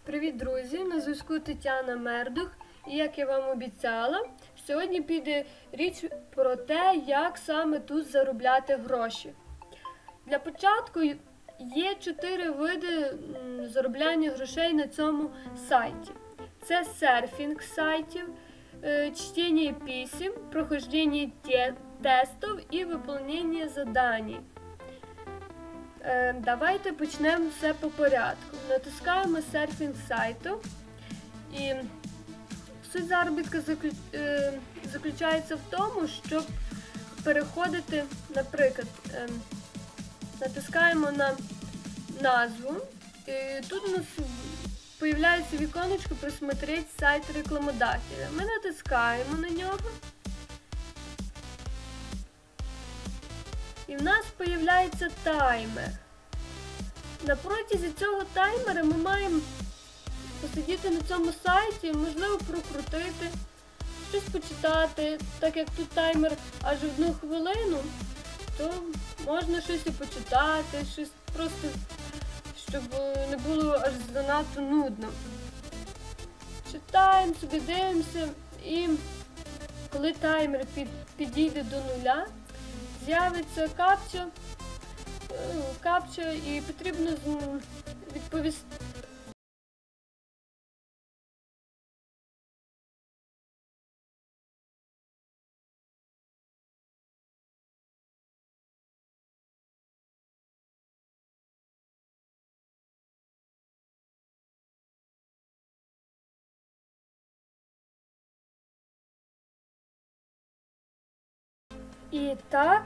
Привіт, друзі! На зв'язку Тетяна Мердух. І як я вам обіцяла, сьогодні піде річ про те, як саме тут заробляти гроші. Для початку є 4 види заробляння грошей на цьому сайті. Це серфінг сайтів, чтение писем, прохождение тестів і виконання завдань. Давайте почнемо все по порядку. Натискаємо серфінг сайту, і суть заробітку заключається в тому, щоб переходити, наприклад, натискаємо на назву, і тут у нас з'являється віконечко «Просмотреть сайт рекламодателя». Ми натискаємо на нього. І в нас з'являється таймер. На протязі цього таймера ми маємо посидіти на цьому сайті, можливо прокрутити, щось почитати. Так як тут таймер аж 1 хвилину, то можна щось і почитати, щось просто, щоб не було аж занадто нудно. Читаємо собі, дивимося, і коли таймер підійде до 0, з'явиться капча, і потрібно відповісти. І так,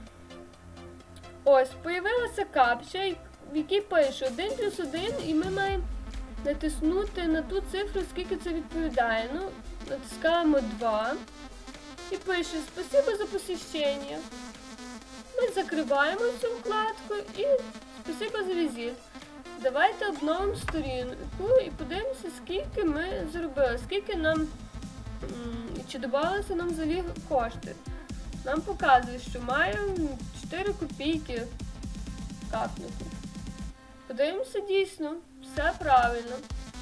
ось, появилася капча, в якій пише 1+1, і ми маємо натиснути на ту цифру, скільки це відповідає. Ну, натискаємо 2 і пише «Спасибо за посещення». Ми закриваємо цю вкладку і «Спасибо за візит». Давайте обновимо сторінку і подивимося, скільки ми заробили, скільки нам, чи додалося нам взагалі кошти. Нам показує, що маємо 4 копійки капнути. Подивимося, дійсно, все правильно.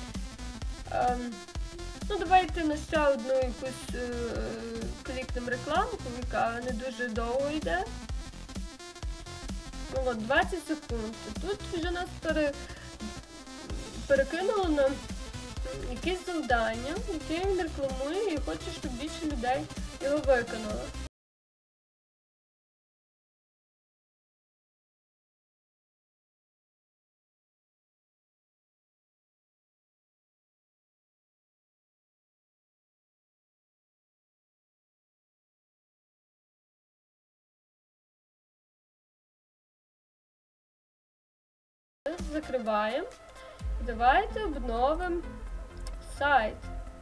Ну, давайте на ще одну якусь клікнемо рекламку, яка не дуже довго йде. Ну от, 20 секунд. Тут вже нас перекинуло на якесь завдання, яке він рекламує і хоче, щоб більше людей його виконало. Закриваємо. Давайте обновимо сайт.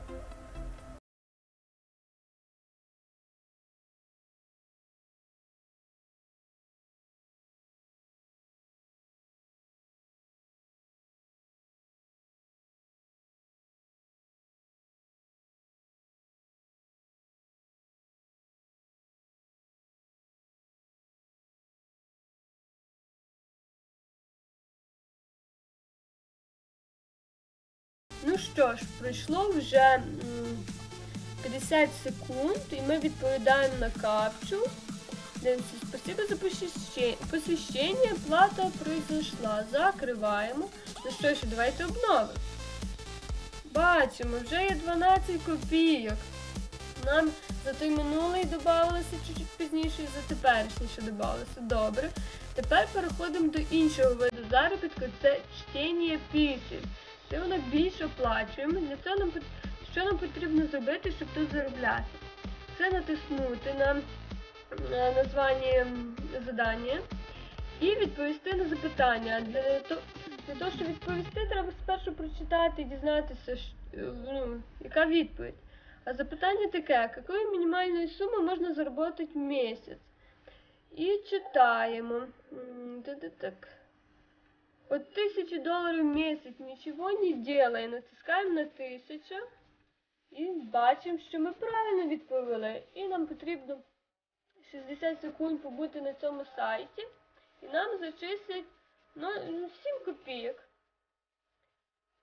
Ну що ж, пройшло вже 50 секунд, і ми відповідаємо на капчу. Дивимося, спасибо за посвящення, плата произошла. Закриваємо. Ну що ж, давайте обновимо. Бачимо, вже є 12 копійок. Нам за той минулий додавалося чуть-чуть пізніше, і за теперішній ще додавалося. Добре. Тепер переходимо до іншого виду заробітку, це чтення писем. Це воно більш оплачуємо. Для цього що нам потрібно зробити, щоб тут заробляти? Це натиснути на названня завдання і відповісти на запитання. Для того, щоб відповісти, треба спершу прочитати і дізнатися, яка відповідь. А запитання таке: якою мінімальною сумою можна заробити в місяць? І читаємо. Так. От $1000 в месяц ничего не делая. Натискаємо на 1000 і бачимо, що ми правильно відповіли. І нам потрібно 60 секунд побути на цьому сайті. І нам зачислять 7 копійок.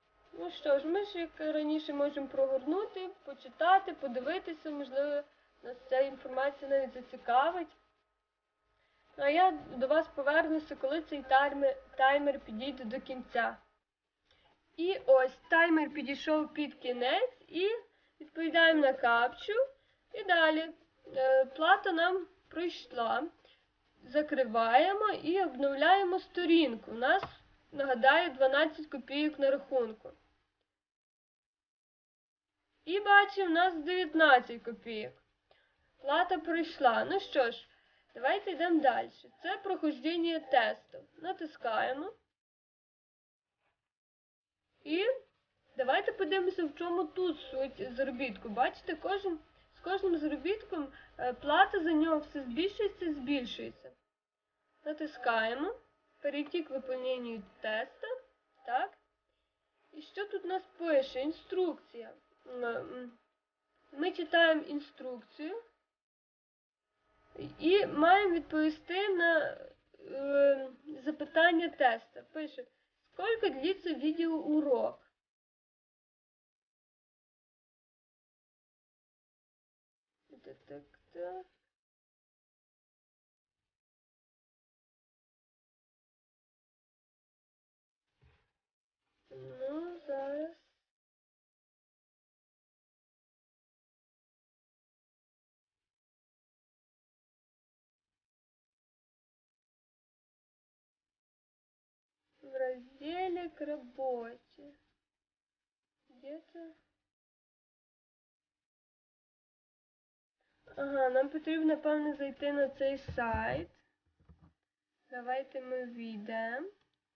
Ну що ж, ми ж як раніше можемо прогорнути, почитати, подивитися, можливо, нас ця інформація навіть зацікавить. А я до вас повернуся, коли цей таймер підійде до кінця. І ось таймер підійшов під кінець і відповідаємо на капчу. І далі плата нам пройшла. Закриваємо і обновляємо сторінку. У нас, нагадаю, 12 копійок на рахунку. І бачимо, у нас 19 копійок. Плата пройшла. Ну що ж, давайте йдемо далі. Це проходження тесту. Натискаємо. І давайте подивимося, в чому тут суть заробітку. Бачите, з кожним заробітком плата за нього все збільшується і збільшується. Натискаємо. Перейти к виповненню теста. Так. І що тут у нас пише? Інструкція. Ми читаємо інструкцію і маємо відповісти на запитання теста. Пише, сколько длится видеоурок? Так. Ну, зараз. В разделе к работе. Где-то. Ага, нам потрібно, напевно, зайти на цей сайт. Давайте ми ввійдемо.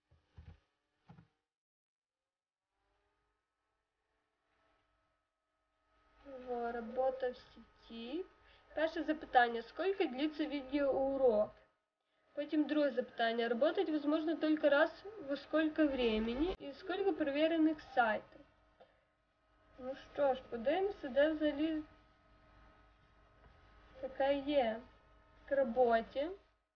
Робота в сети. Перше запитання. Сколько длится видеоурок? Потім друге запитання. Работать возможно только раз во сколько времени и сколько проверенных сайтов? Ну що ж, подивимося, де взагалі така є. К роботі.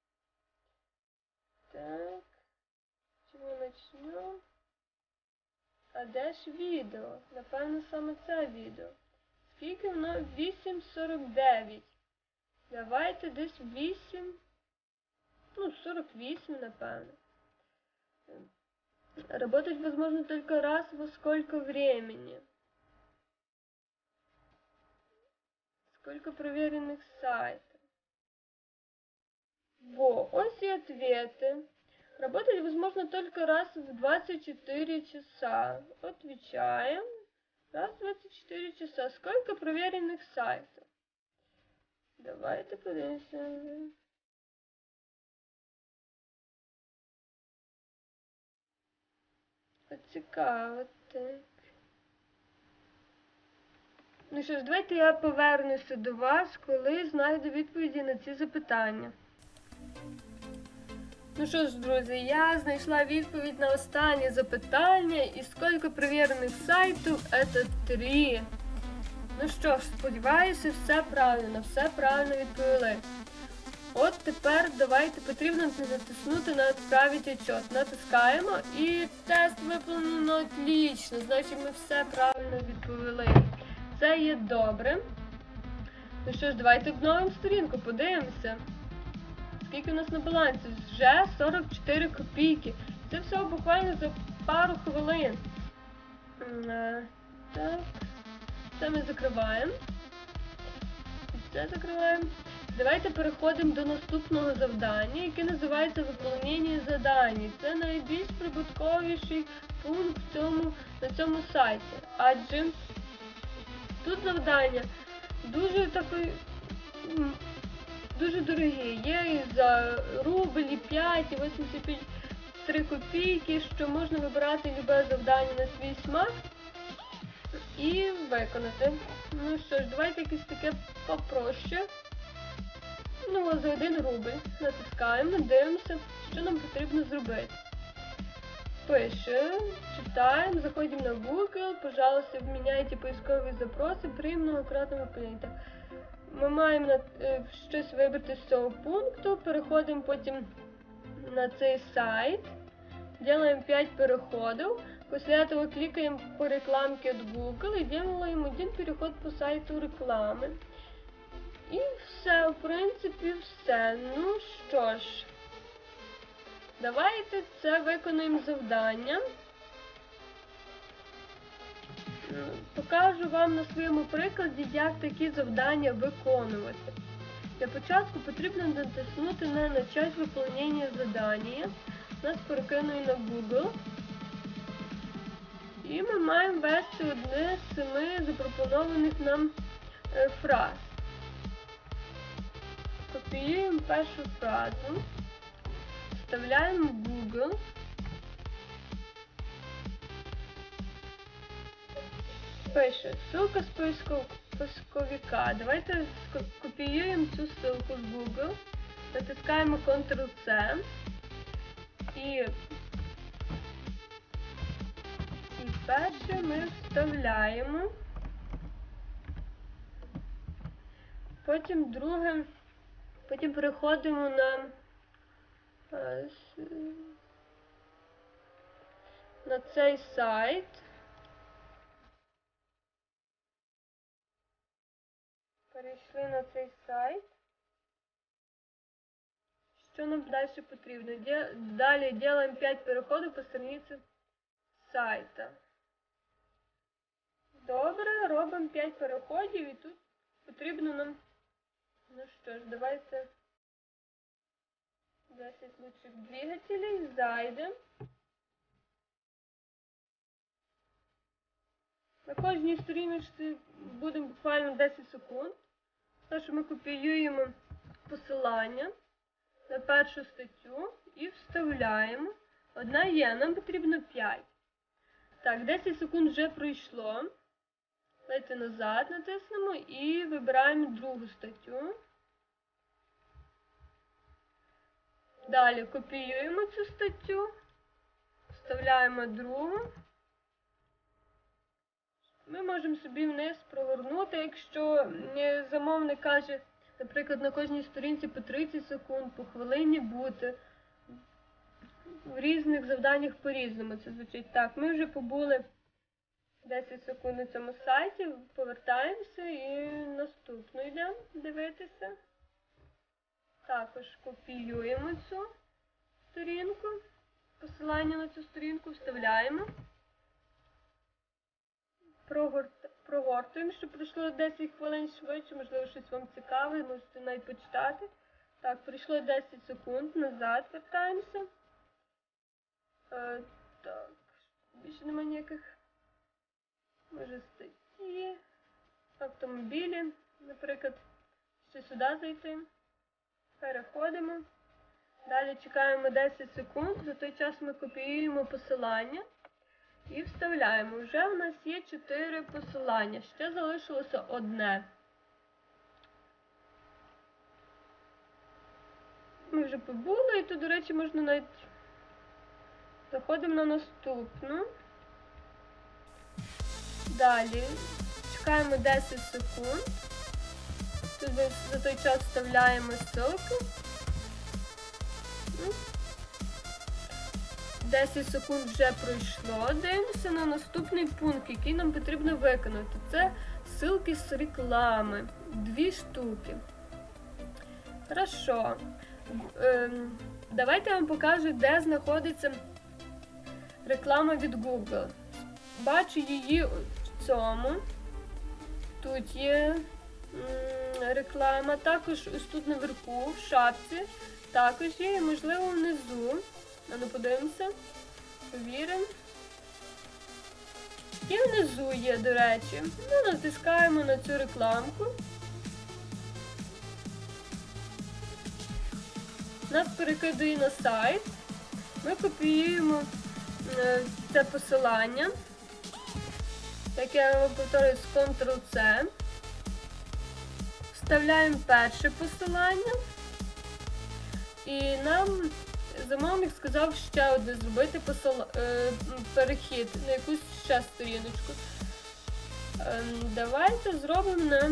Так. Чому почнемо? А де ж відео? Напевно, саме це відео. Скільки воно? 8:49. Давайте десь 8. Ну, 48, напевно. Работать возможно только раз во сколько времени. Сколько проверенных сайтов. Во, ось и ответы. Работать возможно только раз в 24 часа. Отвечаем. Раз в 24 часа. Сколько проверенных сайтов? Давайте подивимося. Цікаво, так. Ну що ж, давайте я повернуся до вас, коли знайду відповіді на ці запитання. Ну що ж, друзі, я знайшла відповідь на останнє запитання. І скільки перевірених сайтів? Це 3. Ну що ж, сподіваюся, все правильно відповіли. От тепер давайте потрібно натиснути на «Отправить отчет». Натискаємо і тест виконано отлично. Значить, ми все правильно відповіли. Це є добре. Ну що ж, давайте обновимо сторінку, подивимося. Скільки у нас на балансі? Вже 44 копійки. Це все буквально за пару хвилин. Так. Це ми закриваємо. Це закриваємо. Давайте переходимо до наступного завдання, яке називається «Виконання задань». Це найбільш прибутковіший пункт на цьому сайті. Адже тут завдання дуже дорогі. Є і за рубль, і 5, і 83 копійки, що можна вибирати любе завдання на свій смак і виконати. Ну що ж, давайте якесь таке попроще. Ну, за 1 рубль. Натискаємо, дивимося, що нам потрібно зробити. Пишемо, читаємо, заходимо на Google, пожалуйста, обміняйте поискові запроси при многократному выполнении. Ми маємо щось вибрати з цього пункту, переходимо потім на цей сайт, робимо 5 переходів. После этого кликаем по рекламке от Google и делаем один переход по сайту реклами. І все, в принципі, все. Ну що ж, давайте це виконуємо завдання. Покажу вам на своєму прикладі, як такі завдання виконувати. Для початку потрібно натиснути на «Начать выполнение задания». Нас перекинує на Google. І ми маємо ввести одне з 7 запропонованих нам фраз. Копіюємо першу фразу, вставляємо в Google. Пише ссылка з поисковика. Давайте копіюємо цю ссылку з Google, натискаємо Ctrl-C і перше ми вставляємо, потім друге, потім переходимо на цей сайт. Перейшли на цей сайт. Що нам далі потрібно? Далі робимо 5 переходів по страниці сайта. Добре, робимо 5 переходів і тут потрібно нам, ну що ж, давайте 10 лучших двигателей, зайдемо. На кожній сторінці будемо буквально 10 секунд. Тож ми копіюємо посилання на першу статтю і вставляємо. Одна є, нам потрібно 5. Так, 10 секунд вже пройшло. Давайте назад натиснемо і вибираємо другу статтю. Далі копіюємо цю статтю, вставляємо другу. Ми можемо собі вниз прогорнути, якщо замовник каже, наприклад, на кожній сторінці по 30 секунд, по хвилині бути. В різних завданнях по-різному це звучить. Так, ми вже побули 10 секунд на цьому сайті, повертаємося і наступну йдемо дивитися. Також копіюємо цю сторінку, посилання на цю сторінку вставляємо. Прогортуємо, щоб пройшло 10 хвилин швидше, можливо, щось вам цікаве, можете навіть почитати. Так, пройшло 10 секунд, назад вертаємося. Так, більше немає ніяких, може, статті, автомобілі, наприклад, ще сюди зайти. Переходимо. Далі чекаємо 10 секунд, за той час ми копіюємо посилання. І вставляємо. Вже в нас є 4 посилання. Ще залишилося одне. Ми вже побули, і тут, до речі, можна навіть... Заходимо на наступну. Далі. Чекаємо 10 секунд. Тут за той час вставляємо ссылку. 10 секунд вже пройшло. Дивимося на наступний пункт, який нам потрібно виконати. Це ссылки з реклами. 2 штуки. Хорошо. Давайте я вам покажу, де знаходиться реклама від Google. Бачу її в цьому. Тут є реклама. Також ось тут наверху, в шапці. Також є, і, можливо, внизу. А ну подивимося. Повіримо. І внизу є, до речі. Ну, натискаємо на цю рекламку. Нас перекидує на сайт. Ми копіюємо це посилання. Так я вам повторюю з Ctrl-C. Вставляємо перше посилання. І нам замовник сказав ще одне зробити перехід на якусь ще сторіночку. Давайте зробимо на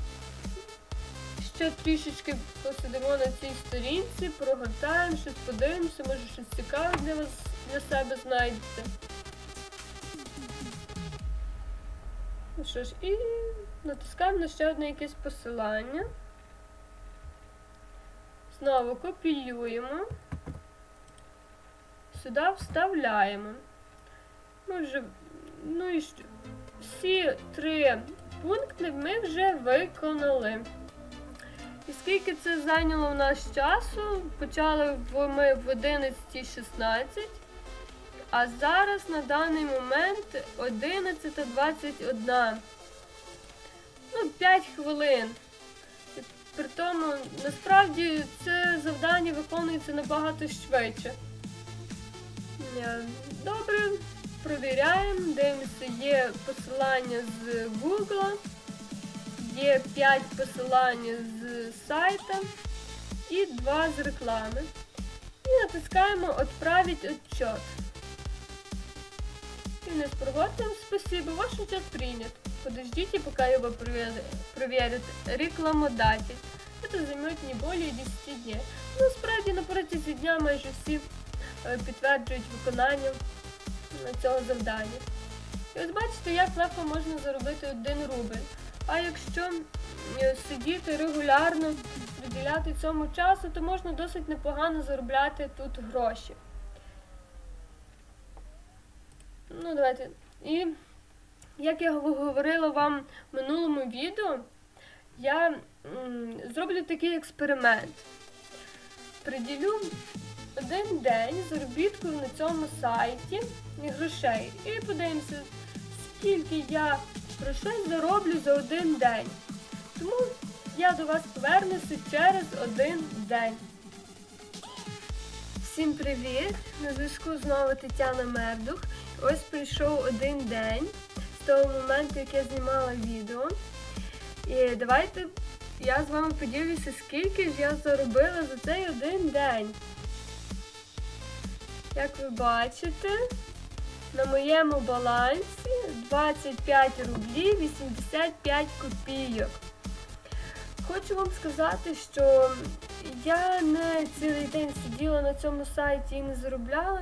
ще трішечки посидимо на цій сторінці, прогортаємо, щось подивимося, може щось цікаве для вас, для себе знайдете. Ну що ж, і натискаємо на ще одне якесь посилання. Знову копіюємо. Сюди вставляємо. Ну і що? Всі 3 пункти ми вже виконали. І скільки це зайняло в нас часу? Почали ми в 11:16, а зараз на даний момент 11:21. 5 хвилин. При тому, насправді, це завдання виконується набагато швидше. Добре, провіряємо, дивимося, є посилання з Google, є 5 посилань з сайта і 2 з реклами. І натискаємо «Отправить отчет». И нас проводим. Спасибо, ваш отчет принят. Подождите, пока его проверят рекламодатель. Это займет не более 10 днів. Ну, справді, на протязі дня майже всі підтверджують виконання цього завдання. І ось бачите, як легко можна заробити 1 рубль. А якщо сидіти регулярно, приділяти цьому часу, то можна досить непогано заробляти тут гроші. Ну, давайте. І, як я говорила вам в минулому відео, я зроблю такий експеримент. Приділю 1 день заробітку на цьому сайті грошей. І подивимося, скільки я грошей зароблю за 1 день. Тому я до вас повернуся через 1 день. Всім привіт! На зв'язку знову Тетяна Мердух. Ось прийшов 1 день з того моменту, як я знімала відео. І давайте я з вами поділюся, скільки ж я заробила за цей 1 день. Як ви бачите, на моєму балансі 25 рублів 85 копійок. Хочу вам сказати, що я не цілий день сиділа на цьому сайті і не заробляла.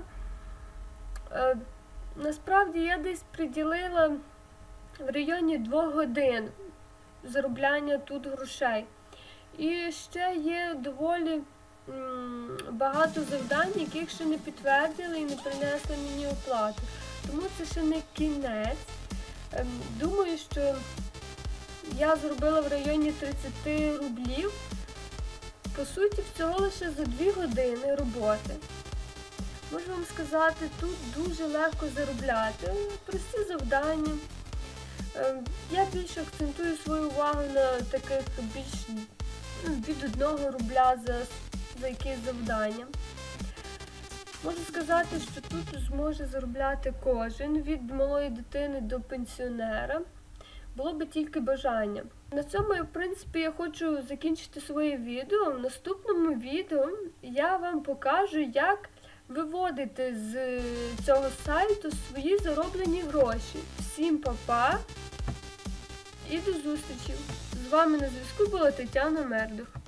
Насправді я десь приділила в районі 2 годин заробляння тут грошей. І ще є доволі багато завдань, яких ще не підтвердили і не принесли мені оплату. Тому це ще не кінець. Думаю, що я зробила в районі 30 рублів. По суті, всього лише за 2 години роботи. Можу вам сказати, тут дуже легко заробляти. Прості завдання. Я більше акцентую свою увагу на таких більш від 1 рубля за якесь завдання. Можу сказати, що тут зможе заробляти кожен, від малої дитини до пенсіонера. Було би тільки бажання. На цьому, в принципі, я хочу закінчити своє відео. В наступному відео я вам покажу, як виводити з цього сайту свої зароблені гроші. Всім па-па і до зустрічі! З вами на зв'язку була Тетяна Мердух.